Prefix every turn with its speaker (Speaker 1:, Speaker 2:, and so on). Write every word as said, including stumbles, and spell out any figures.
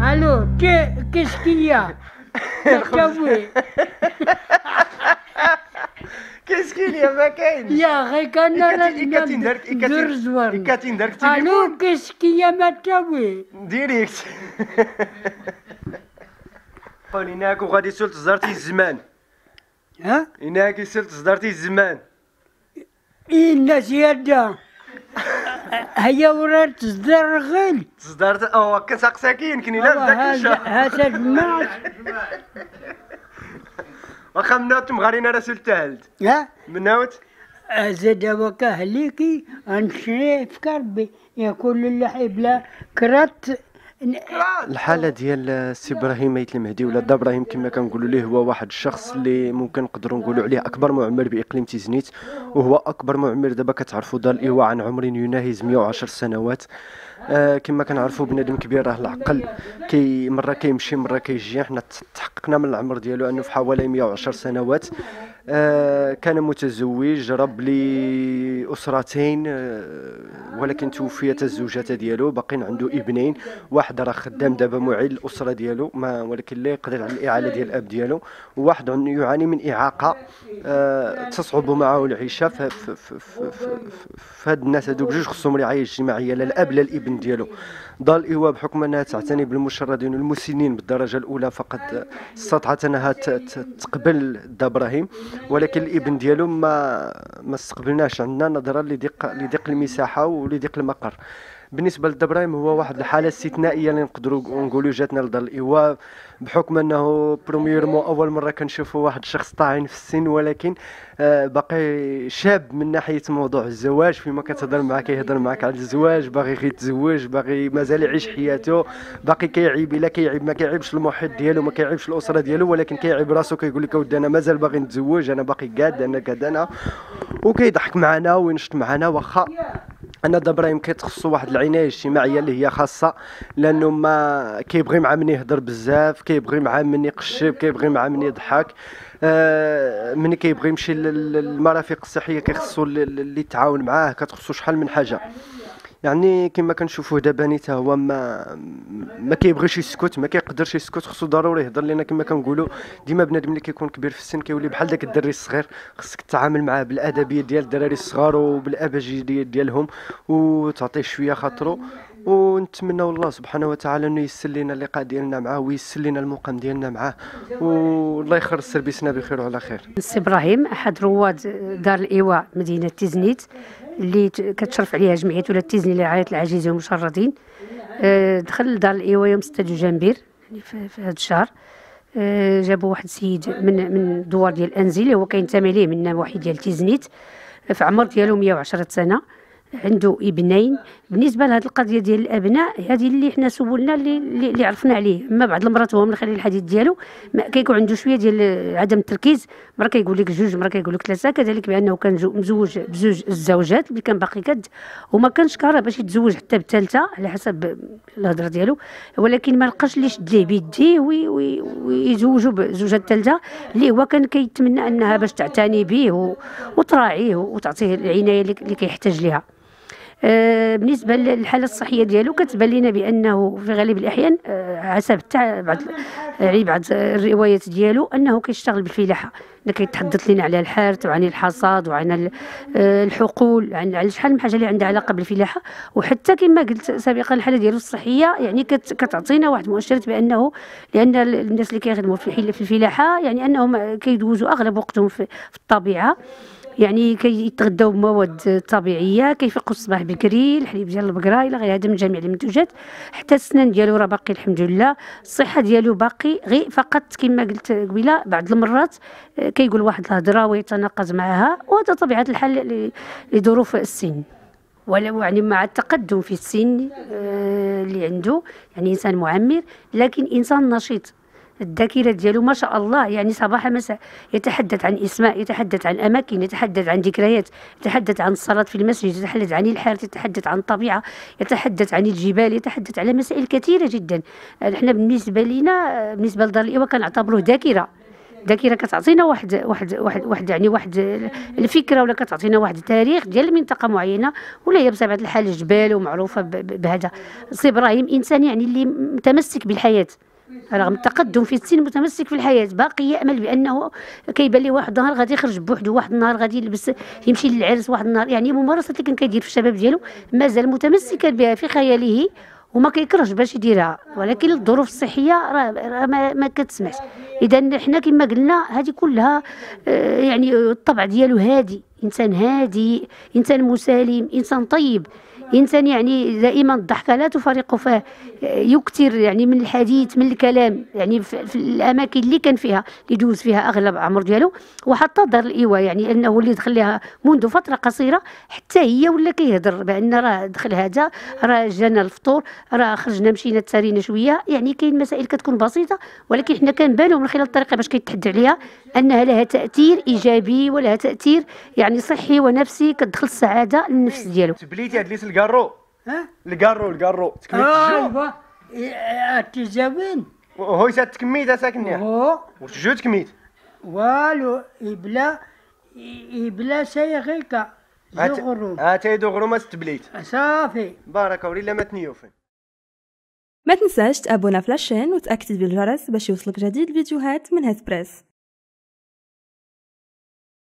Speaker 1: الو qu'est-ce qu'il y a تاوي
Speaker 2: كاس كاين يا ما كاين
Speaker 1: يا غي كان
Speaker 2: إكاتين دارك إكاتين إكاتين دارك تليفون
Speaker 1: الو qu'est-ce qu'il y a ما تاوي
Speaker 2: ديريكت قول هناك وغادي سولت زرتي الزمان
Speaker 1: ها
Speaker 2: هناك سولت زرتي الزمان
Speaker 1: إيه الناس يدا هيا ورات تصدر غيل
Speaker 2: تصدرت اه كنسقساكي يمكن الا بداك الشهر
Speaker 1: هذا الماس
Speaker 2: واخا منوت مغارينا راه سلتهلت
Speaker 1: ها
Speaker 2: منوت
Speaker 1: زاد وكا هليكي غنشري في كربي ياكل اللحم بلا كرات
Speaker 2: الحاله ديال السي ابراهيم ميت المهدي ولا دا ابراهيم كما كنقولوا ليه هو واحد الشخص اللي ممكن نقدروا نقولوا عليه اكبر معمر باقليم تيزنيت، وهو اكبر معمر دابا كتعرفوا دار الايواء عن عمر يناهز مئة وعشر سنوات. آه كما كنعرفوا بنادم كبير راه العقل كي مره كيمشي مره كيجي. حنا تحققنا من العمر ديالو انه في حوالي مئة وعشر سنوات. آه كان متزوج، رب لأسرتين، آه ولكن توفيت الزوجة ديالو. باقين عنده ابنين، واحد راه خدام دابا معيل الأسرة ديالو ما ولكن لا يقدر على الإعالة ديال الأب ديالو، وواحد يعاني من إعاقة آه تصعب معه العيشة. فهاد الناس هادو بجوج خصهم رعاية اجتماعية، لا الأب لا الابن ديالو. دار الإيواء بحكم أنها تعتني بالمشردين والمسنين بالدرجة الأولى فقد استطاعت أنها تقبل دا إبراهيم، ولكن الابن ديالو ما ما استقبلناش عندنا نظرا لضيق لضيق المساحه ولضيق المقر. بالنسبه لدا ابراهيم هو واحد الحاله استثنائيه اللي نقدروا نقولوا جاتنا لدار الايواء، بحكم انه برومييرمون اول مره كنشوفوا واحد الشخص طاعن في السن، ولكن آه باقي شاب من ناحيه موضوع الزواج. فيما كتهضر معاه كيهضر معاك على الزواج، باغي غير يتزوج، باغي مازال يعيش حياته، باقي كيعيب الا كيعيب ما كيعيبش المحيط ديالو، ما كيعيبش الاسره ديالو، ولكن كيعيب راسو كيقول لك اودي انا مازال باغي نتزوج، انا باقي قاد، انا كذا انا، وكيضحك معنا وينشط معنا. واخا انا دا ابراهيم كيتخصو واحد العنايه الاجتماعيه اللي هي خاصه، لانه ما كيبغي مع من يهضر بزاف، كيبغي مع من يقشب، كيبغي مع من يضحك. آه ملي كيبغي يمشي للمرافق الصحيه كيخصو اللي يتعاون معاه، كتخصو شحال من حاجه. يعني كما كنشوفوه دابا نيتا هو ما ما كيبغيش يسكت، ما كيقدرش يسكت، خصو ضروري يهضر لنا. كما كنقولوا ديما بنادم اللي كيكون كبير في السن كيولي بحال داك الدري الصغير، خصك تتعامل معاه بالادبيه ديال الدراري الصغار وبالابجديه ديالهم وتعطيه شويه خاطرو. ونتمنى الله سبحانه وتعالى انه ييسر لنا اللقاء ديالنا معاه وييسر لنا المقام ديالنا معاه، والله يخرج سربيسنا بخير وعلى خير.
Speaker 3: السي ابراهيم احد رواد دار الايواء مدينه تيزنيت اللي كتشرف عليها جمعيه ولاد تيزني لرعايه العاجزين والمشردين. دخل دار الايواء يوم ستة جنبير يعني في هذا الشهر. جابوا واحد السيد من من دوار ديال انزي اللي هو كينتمي ليه من نواحي ديال تيزنيت، في عمر ديالو مئة وعشرة سنه، عنده ابنين. بالنسبه لهذه القضيه ديال الابناء هذه اللي حنا سولنا اللي اللي عرفنا عليه، اما بعض المرات هو من خلال الحديث ديالو كيكون عنده شويه ديال عدم التركيز، مره كيقول لك جوج مره كيقول لك ثلاثه، كذلك بانه كان مزوج بزوج الزوجات اللي كان باقي كد وما كانش كاره باش يتزوج حتى بالثالثه على حسب الهضره ديالو، ولكن ما لقاش اللي يشد ليه بيديه ويزوجوا بزوجه الثالثه اللي هو كان كيتمنى انها باش تعتني به وتراعيه وتعطيه العنايه اللي كيحتاج ليها. آه بالنسبه للحاله الصحيه ديالو كتبان لنا بانه في غالب الاحيان آه حسب تاع بعض يعني بعض الروايات ديالو انه كيشتغل بالفلاحه، كيتحدث لنا على الحرث وعن الحصاد وعن آه الحقول، عن على شحال من حاجه اللي عندها علاقه بالفلاحه. وحتى كما قلت سابقا الحاله ديالو الصحيه يعني كتعطينا واحد المؤشرات بانه لان الناس اللي كيخدموا في الفلاحه يعني انهم كيدوزوا اغلب وقتهم في الطبيعه، يعني كيتغداو بمواد طبيعيه، كيفيقوا الصباح بكري، الحليب ديال البقره الى غير هذا من جميع المنتوجات. حتى السنان ديالو راه باقي الحمد لله، الصحه ديالو باقي، غير فقط كما قلت قبيله بعض المرات كيقول واحد الهضره ويتناقض معها، وهذا طبيعه الحال لظروف السن. ولو يعني مع التقدم في السن اللي عنده يعني انسان معمر لكن انسان نشيط، الذاكره ديالو ما شاء الله يعني صباح مساء، يتحدث عن اسماء، يتحدث عن اماكن، يتحدث عن ذكريات، يتحدث عن الصلاه في المسجد، يتحدث عن الحارث، يتحدث عن الطبيعه، يتحدث عن الجبال، يتحدث على مسائل كثيره جدا. احنا بالنسبه لنا بالنسبه لدار الايواء كنعتبروه ذاكره، الذاكره كتعطينا واحد واحد واحد واحد يعني واحد الفكره، ولا كتعطينا واحد التاريخ ديال منطقه معينه، ولا هي بطبيعه الحال جبال ومعروفه بهذا. سي ابراهيم انسان يعني اللي متمسك بالحياه رغم التقدم في السن، متمسك في الحياه، باقي يامل بانه كيبان لي واحد النهار غادي يخرج بوحده، واحد النهار غادي يلبس يمشي للعرس، واحد النهار يعني ممارسه اللي كان كيدير في الشباب ديالو مازال متمسكا بها في خياله وما كيكرهش باش يديرها، ولكن الظروف الصحيه راه ما, ما كتسمحش. اذا حنا كما قلنا هذه كلها يعني الطبع ديالو هادي، انسان هادي، انسان مسالم، انسان طيب، انسان يعني دائما الضحكه لا تفارق فاه، يكثر يعني من الحديث من الكلام يعني في الاماكن اللي كان فيها اللي دوز فيها اغلب عمر ديالو، وحتى دار الايواء يعني انه اللي دخل لها منذ فتره قصيره حتى هي ولا كيهضر بان راه دخل هذا، راه جانا الفطور، راه خرجنا مشينا تسارينا شويه. يعني كاين مسائل كتكون بسيطه ولكن حنا كنبانوا من خلال الطريقه باش كيتحدى عليها انها لها تاثير ايجابي ولها تاثير يعني صحي ونفسي، كتدخل السعاده للنفس ديالو.
Speaker 2: تبليتي هاد ليس الكارو
Speaker 1: ها
Speaker 2: الكارو الكارو تكميت
Speaker 1: ايوا التزاوين
Speaker 2: هو تكميت ساكنيا
Speaker 1: هو
Speaker 2: واش جو تكميت
Speaker 1: والو يبلا يبلا سيغيكا زغرو
Speaker 2: ها تايدو غروما تبليت
Speaker 1: صافي
Speaker 2: بارك وليلا ما تنيوفن.
Speaker 4: ما تنساش تابونا في لاشين وتاكتب بالجرس باش يوصلك جديد الفيديوهات من هاد بريس.